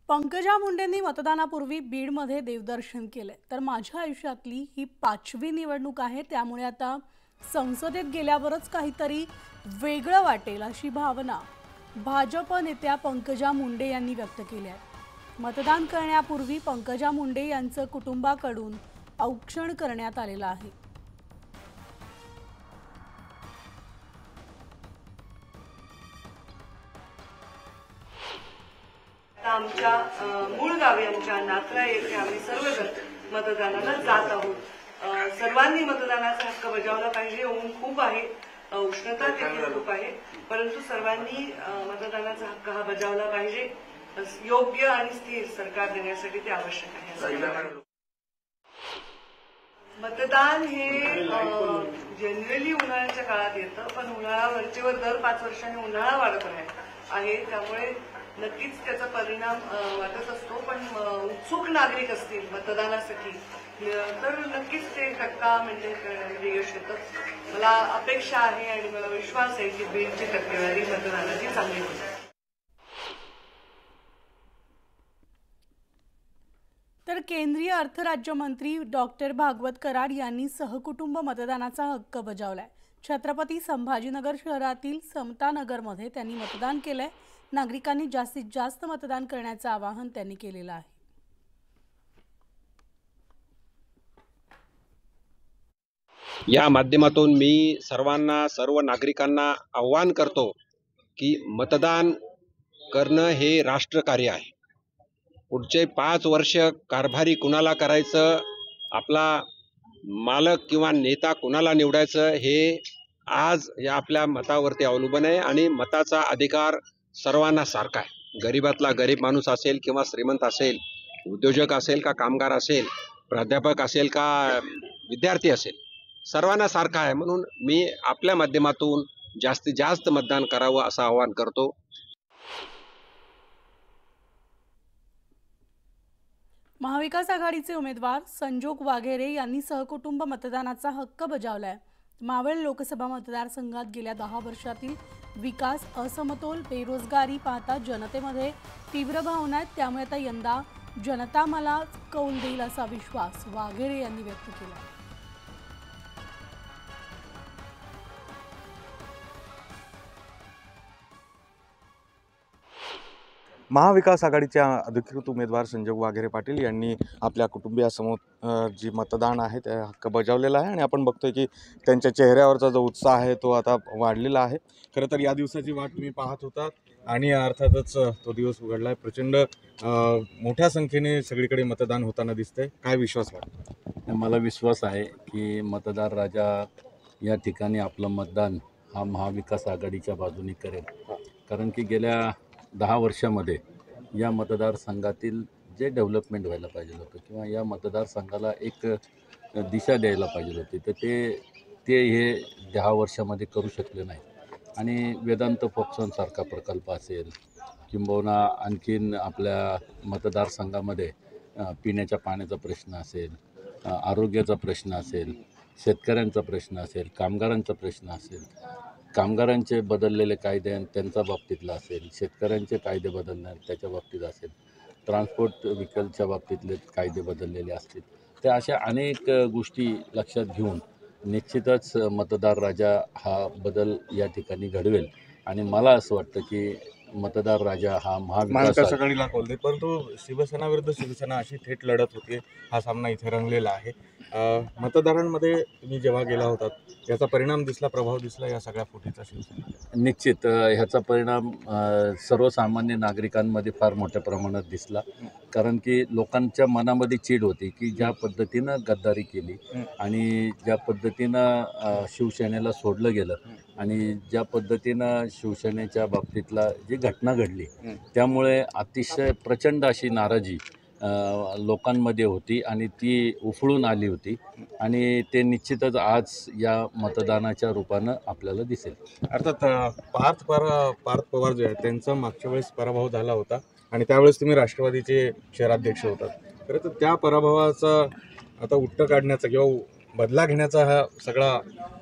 पंकजा मुंडेंनी मतदानापूर्वी बीडमध्ये देवदर्शन केले। तर माझ्या आयुष्यातली ही 5वी निवडणूक आहे, त्यामुळे आता संसदेत गेल्यावरच काहीतरी वेगळं वाटेल अशी भावना भाजप नेत्या पंकजा मुंडे यांनी व्यक्त केली आहे। मतदान करण्यापूर्वी पंकजा मुंडे यांचं कुटुंबाकडून औक्षण करण्यात आलेलं आहे। आमच्या मूळ गावी आमच्या नाथरा येथे आम्ही सर्वजण मतदानाला जात आहोत। सर्वांनी मतदानाचा हक्क बजावला पाहिजे। ऊन खूप आहे, उष्णता देखील खूप आहे, परंतु सर्वांनी मतदानाचा हक्क हा बजावला पाहिजे। योग्य आणि स्थिर सरकार देण्यासाठी ते आवश्यक आहे। मतदान हे जनरली उन्हाळ्याच्या काळात येतं, पण उन्हाळा वरचेवर दर 5 वर्षांनी उन्हाळा वाढत आहे, त्यामुळे नक्कीच त्याचा परिणाम वाटत असतो। पण उत्सुक नागरिक असतील मतदानासाठी तर नक्कीच ते टक्का मेंटेन करण्यामध्ये यश येतं। मला अपेक्षा आहे आणि मला विश्वास आहे की बीडची टक्केवारी मतदानाची चांगली होईल। तर केंद्रीय अर्थ राज्यमंत्री डॉक्टर भागवत कराड यांनी सहकुटुंब मतदानाचा हक्क बजावलाय। छत्रपती संभाजीनगर शहरातील समतानगरमध्ये त्यांनी मतदान केलंय। नागरिकांनी जास्तीत जास्त मतदान करण्याचं आवाहन त्यांनी केलेलं आहे। या माध्यमातून मी सर्व नागरिकांना आवाहन करतो की मतदान करणं हे राष्ट्रकार्य आहे। पुढचे 5 वर्ष कारभारी कुणाला करायचं, आपला मालक किंवा नेता कुणाला निवडायचं हे आज या आपल्या मतावरती अवलंबून आहे। आणि मताचा अधिकार सर्वांना सारखा आहे। गरीबातला गरीब माणूस असेल किंवा श्रीमंत असेल, उद्योजक असेल का कामगार असेल, प्राध्यापक असेल का विद्यार्थी असेल, सर्वांना सारखा आहे। म्हणून मी आपल्या माध्यमातून जास्तीत जास्त मतदान करावं असं आवाहन करतो। महाविकास आघाडीचे उमेदवार संजोग वाघेरे यांनी सहकुटुंब मतदानाचा हक्क बजावलाय। मावळ लोकसभा मतदारसंघात गेल्या 10 वर्षातील विकास, असमतोल, बेरोजगारी पाहता जनतेमध्ये तीव्र भावना आहेत, त्यामुळे आता यंदा जनता मला कौल देईल असा विश्वास वाघेरे यांनी व्यक्त केला। महाविकास आघाडीच्या अधिकृत उमेदवार संजोग वाघेरे पाटील यांनी आपल्या कुटुंबियासमोर जी मतदान आहे ते हक्क बजावलेला आहे। आणि आपण बघतोय की त्यांच्या चेहऱ्यावरचा जो उत्साह आहे तो आता वाढलेला आहे। खरं तर या दिवसाची वाट तुम्ही पाहत होता आणि अर्थातच तो दिवस उघडला आहे। प्रचंड मोठ्या संख्येने सगळीकडे मतदान होताना दिसतंय। काय विश्वास वाटतो? मला विश्वास आहे की मतदार राजा या ठिकाणी आपलं मतदान हा महाविकास आघाडीच्या बाजूने करेल। कारण की गेल्या 10 वर्षामध्ये या मतदारसंघातील जे डेव्हलपमेंट व्हायला पाहिजे होतं किंवा या मतदारसंघाला एक दिशा द्यायला पाहिजे होती, तर ते हे 10 वर्षामध्ये करू शकले नाही। आणि वेदांत फोक्सॉनसारखा प्रकल्प असेल किंबहुना आणखीन आपल्या मतदारसंघामध्ये पिण्याच्या पाण्याचा प्रश्न असेल, आरोग्याचा प्रश्न असेल, शेतकऱ्यांचा प्रश्न असेल, कामगारांचा प्रश्न असेल, कामगारांचे बदललेले कायदे त्यांच्या बाबतीतला असेल, शेतकऱ्यांचे कायदे बदलणार त्याच्या बाबतीत असेल, ट्रान्सपोर्ट व्हेकलच्या बाबतीतले कायदे बदललेले असतील, त्या अशा अनेक गोष्टी लक्षात घेऊन निश्चितच मतदार राजा हा बदल या ठिकाणी घडवेल। आणि मला असं वाटतं की मतदार राजा हा महाविकास आघाडीला कौल देईल, परंतु शिवसेना विरुद्ध शिवसेना अशी थेट लढत होती। हा सामना इथे रंगलेला आहे। मतदारांमध्ये तुम्ही जेव्हा गेला होतात याचा परिणाम दिसला, प्रभाव दिसला या सगळ्या फुटीचा शिवसेना? निश्चित ह्याचा परिणाम सर्वसामान्य नागरिकांमध्ये फार मोठ्या प्रमाणात दिसला। कारण की लोकांच्या मनामध्ये चीड होती की ज्या पद्धतीनं गद्दारी केली आणि ज्या पद्धतीनं शिवसेनेला सोडलं गेलं आणि ज्या पद्धतीनं शिवसेनेच्या बाबतीतला जी घटना घडली, त्यामुळे अतिशय प्रचंड अशी नाराजी लोकांमध्ये होती आणि ती उफळून आली होती। आणि ते निश्चितच आज या मतदानाच्या रूपानं आपल्याला दिसेल। अर्थात पार्थ पवार जे आहेत त्यांचा मागच्या वेळेस पराभव झाला होता आणि त्यावेळेस तुम्ही राष्ट्रवादीचे शहराध्यक्ष होतात। खरं तर त्या पराभवाचा आता उट्ट काढण्याचा किंवा बदला घेण्याचा हा सगळा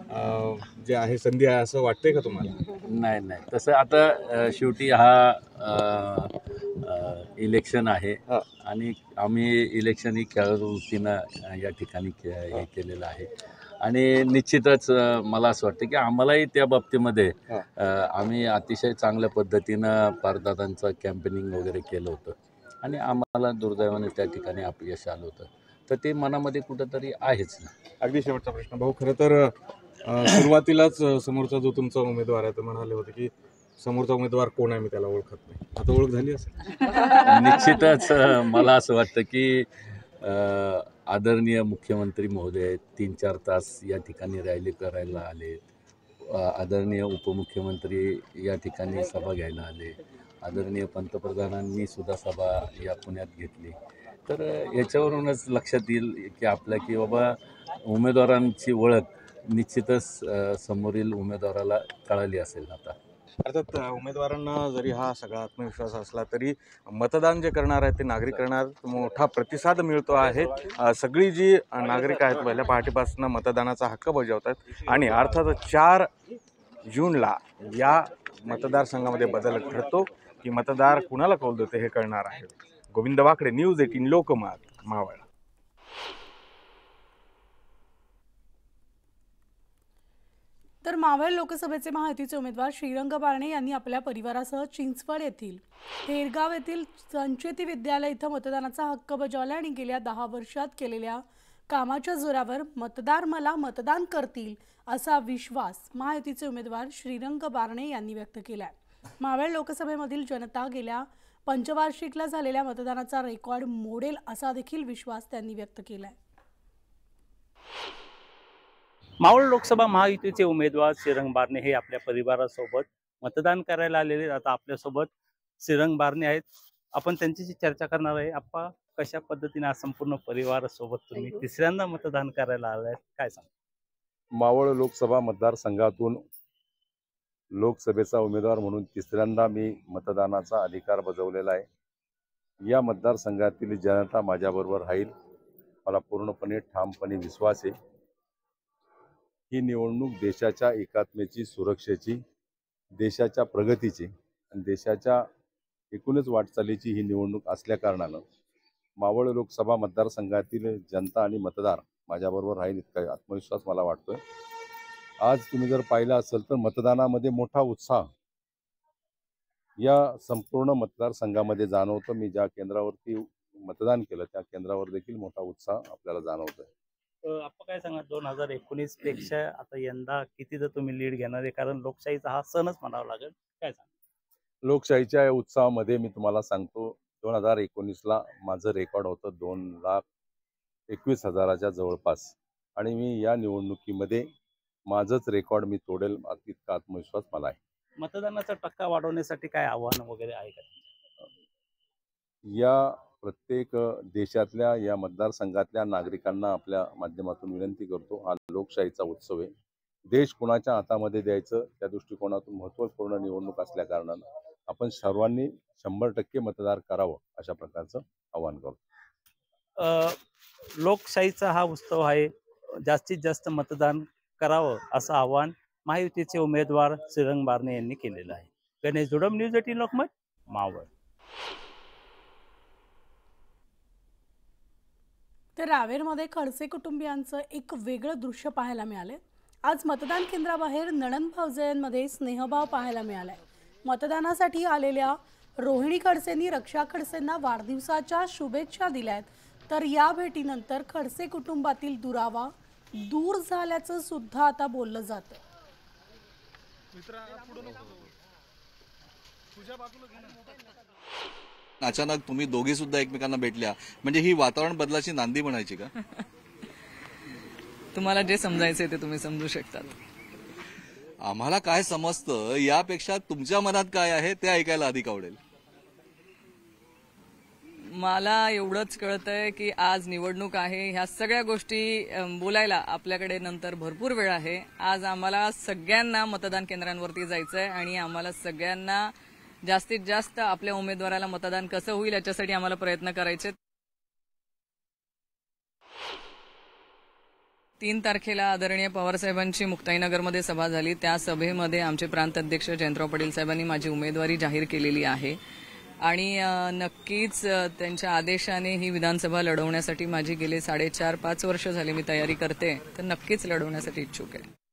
जे आहे संधी आहे असं वाटतंय का तुम्हाला? नाही, तसं आता शेवटी हा इलेक्शन आहे हा. आणि आम्ही इलेक्शन ही खेळाडू वृत्तीनं या ठिकाणी हे केलेलं आहे आणि निश्चितच मला असं वाटतं की आम्हालाही त्या बाबतीमध्ये आम्ही अतिशय चांगल्या पद्धतीनं पारदादांचं कॅम्पेनिंग वगैरे केलं होतं आणि आम्हाला दुर्दैवाने त्या ठिकाणी अपयश आलं होतं, तर ते मनामध्ये कुठंतरी आहेच ना. अगदी शेवटचा प्रश्न भाऊ, खरं तर सुरुवातीलाच समोरचा जो तुमचा उमेदवार आहे तर म्हणाले होते की समोरचा उमेदवार कोण आहे मी त्याला ओळखत नाही, आता ओळख झाली असेल? निश्चितच मला असं वाटतं की आदरणीय मुख्यमंत्री महोदय 3-4 तास या ठिकाणी रॅली करायला आले, आदरणीय उपमुख्यमंत्री या ठिकाणी सभा घ्यायला आले, आदरणीय पंतप्रधानांनी सुद्धा सभा या पुण्यात घेतली, तर याच्यावरूनच लक्षात येईल की आपल्या की बाबा उमेदवारांची ओळख निश्चितच समोरील उमेदवाराला कळाली असेल. आता अर्थात उमेदवारांना जरी हा सगळा आत्मविश्वास असला तरी मतदान जे करणार आहेत ते नागरिक करणार मोठा प्रतिसाद मिळतो आहे. सगळी जी नागरिक आहेत पहिल्या पहाटेपासून मतदानाचा हक्क बजावतात आणि अर्थात 4 जूनला या मतदारसंघामध्ये बदल ठरतो की मतदार कुणाला कौल देते हे कळणार आहे. गोविंद वाकडे, न्यूज 18 लोकमत, मावळ. तर मावळ लोकसभेचे महायुतीचे उमेदवार श्रीरंग बारणे यांनी आपल्या परिवारासह चिंचवड येथील तेरगाव येथील संचेती विद्यालय इथं मतदानाचा हक्क बजावला आणि गेल्या 10 वर्षात केलेल्या कामाच्या जोरावर मतदार मला मतदान करतील असा विश्वास महायुतीचे उमेदवार श्रीरंग बारणे यांनी व्यक्त केलाय. मावळ लोकसभेमधील जनता गेल्या पंचवार्षिकला झालेल्या मतदानाचा रेकॉर्ड मोडेल असा देखील विश्वास त्यांनी व्यक्त केलाय. मावळ लोकसभा महायुतीचे उमेदवार श्रीरंग बारणे हे आपल्या परिवारासोबत मतदान करायला आलेले. आता आपल्यासोबत श्रीरंग बारणे आहेत, आपण त्यांच्याशी चर्चा करणार आहे. आप्पा, कशा पद्धतीने आज संपूर्ण परिवारासोबत तुम्ही तिसऱ्यांदा मतदान करायला आलाय, काय सांग? मावळ लोकसभा मतदारसंघातून लोकसभेचा उमेदवार म्हणून तिसऱ्यांदा मी मतदानाचा अधिकार बजावलेला आहे. या मतदारसंघातील जनता माझ्याबरोबर राहील, मला पूर्णपणे ठामपणे विश्वास आहे. ही निवडणूक देशाच्या एकात्मेची, सुरक्षेची, देशाच्या प्रगतीची आणि देशाच्या एकूणच वाटचालीची ही निवडणूक असल्या कारणानं मावळ लोकसभा मतदारसंघातील जनता आणि मतदार माझ्याबरोबर राहील इतका आत्मविश्वास मला वाटतोय. आज तुम्ही जर पाहिलं असेल तर मतदानामध्ये मोठा उत्साह या संपूर्ण मतदारसंघामध्ये जाणवतो. मी ज्या केंद्रावरती मतदान केलं त्या केंद्रावर देखील मोठा उत्साह आपल्याला जाणवतोय. आपण काय सांगा, 2019 पेक्षा आता यंदा किती जर तुम्ही लीड घेणार आहे, कारण लोकशाहीचा हा सणच म्हणावा लागेल, काय सांगा? लोकशाहीच्या उत्साहामध्ये मी तुम्हाला सांगतो, 2019ला माझं रेकॉर्ड होतं 2,21,000च्या जवळपास आणि मी या निवडणुकीमध्ये माझंच रेकॉर्ड मी तोडेल इतका आत्मविश्वास मला आहे. मतदानाचा टक्का वाढवण्यासाठी काय आव्हान वगैरे आहे का? या प्रत्येक देशातल्या या मतदारसंघातल्या नागरिकांना आपल्या माध्यमातून विनंती करतो, हा लोकशाहीचा उत्सव आहे. देश कुणाच्या हातामध्ये द्यायचं त्या दृष्टिकोनातून महत्त्वपूर्ण निवडणूक असल्या कारणानं आपण सर्वांनी 100% मतदान करावं अशा प्रकारचं आवाहन करतो. लोकशाहीचा हा उत्सव आहे, जास्तीत जास्त मतदान करावं असं आवाहन महायुतीचे उमेदवार श्रीरंग बारणे यांनी केलेलं आहे. गणेश जोडम, न्यूज 18 लोकमत, मावळ. तर रावेरमध्ये खडसे कुटुंबियांचं एक वेगळं दृश्य पाहायला मिळाले. आज मतदान केंद्राबाहेर नणंद भावजयांमध्ये स्नेहभाव पाहायला मिळालाय. मतदानासाठी आलेल्या रोहिणी खडसेंनी रक्षा खडसेंना वाढदिवसाच्या शुभेच्छा दिल्यात. तर या भेटीनंतर खडसे कुटुंबातील दुरावा दूर झाल्याचं सुद्धा आता बोललं जातं. अचानक तुम्ही दोघी सुद्धा एकमेकांना भेटल्या म्हणजे ही वातावरण बदलाची नांदी म्हणायची का? तुम्हाला जे समजायचंय ते तुम्ही समजू शकतात. आम्हाला काय समजतं यापेक्षा तुमच्या मनात काय आहे ते ऐकायला अधिक आवडेल. मला एवढंच कळतंय की आज निवडणूक आहे, ह्या सगळ्या गोष्टी बोलायला आपल्याकडे नंतर भरपूर वेळ आहे. आज आम्हाला सगळ्यांना मतदान केंद्रांवरती जायचंय आणि आम्हाला सगळ्यांना जास्तीत जास्त आपल्या उमेदवाराला मतदान कसं होईल याच्यासाठी आम्हाला प्रयत्न करायचे. 3 तारखेला आदरणीय पवारसाहेबांची मुक्ताईनगरमध्ये सभा झाली. त्या सभेमध्ये आमचे प्रांत अध्यक्ष जयंतराव पाटील साहेबांनी माझी उमेदवारी जाहीर केलेली आहे. आणि नक्कीच त्यांच्या आदेशाने ही विधानसभा लढवण्यासाठी माझी गेले 4.5-5 वर्ष झाली मी तयारी करते, तर नक्कीच लढवण्यासाठी इच्छुक आहे.